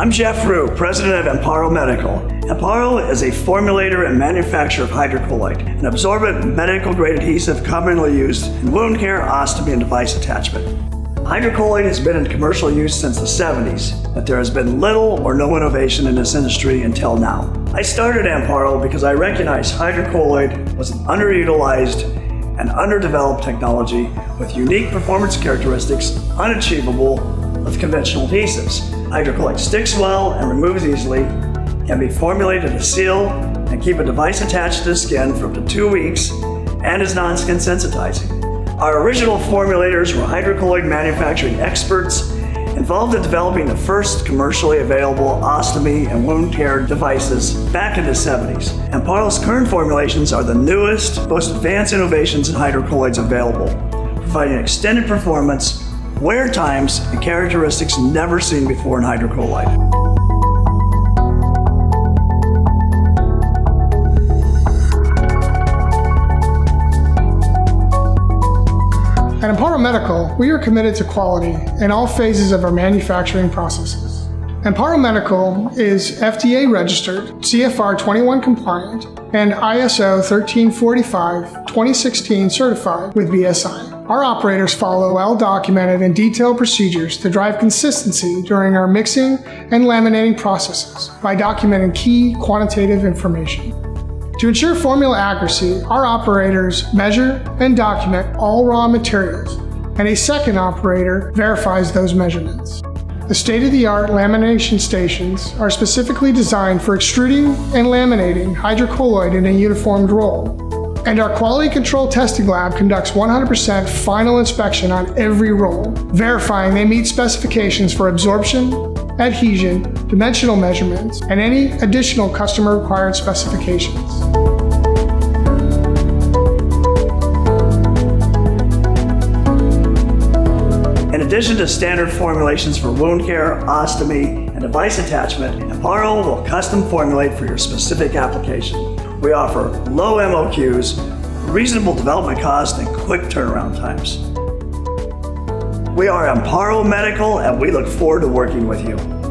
I'm Jeff Rue, president of Amparo Medical. Amparo is a formulator and manufacturer of hydrocolloid, an absorbent medical-grade adhesive commonly used in wound care, ostomy, and device attachment. Hydrocolloid has been in commercial use since the 70s, but there has been little or no innovation in this industry until now. I started Amparo because I recognized hydrocolloid was an underutilized and underdeveloped technology with unique performance characteristics unachievable with conventional adhesives. Hydrocolloid sticks well and removes easily, can be formulated to seal and keep a device attached to the skin for up to 2 weeks, and is non-skin sensitizing. Our original formulators were hydrocolloid manufacturing experts involved in developing the first commercially available ostomy and wound care devices back in the 70s. Amparo's current formulations are the newest, most advanced innovations in hydrocolloids available, providing extended performance, wear times, and characteristics never seen before in hydrocolloid. At Amparo Medical, we are committed to quality in all phases of our manufacturing processes. Amparo Medical is FDA registered, CFR 21 compliant, and ISO 1345-2016 certified with BSI. Our operators follow well-documented and detailed procedures to drive consistency during our mixing and laminating processes by documenting key quantitative information. To ensure formula accuracy, our operators measure and document all raw materials, and a second operator verifies those measurements. The state-of-the-art lamination stations are specifically designed for extruding and laminating hydrocolloid in a uniformed roll. And our quality control testing lab conducts 100% final inspection on every roll, verifying they meet specifications for absorption, adhesion, dimensional measurements, and any additional customer required specifications. In addition to standard formulations for wound care, ostomy, and device attachment, Amparo will custom formulate for your specific application. We offer low MOQs, reasonable development costs, and quick turnaround times. We are Amparo Medical, and we look forward to working with you.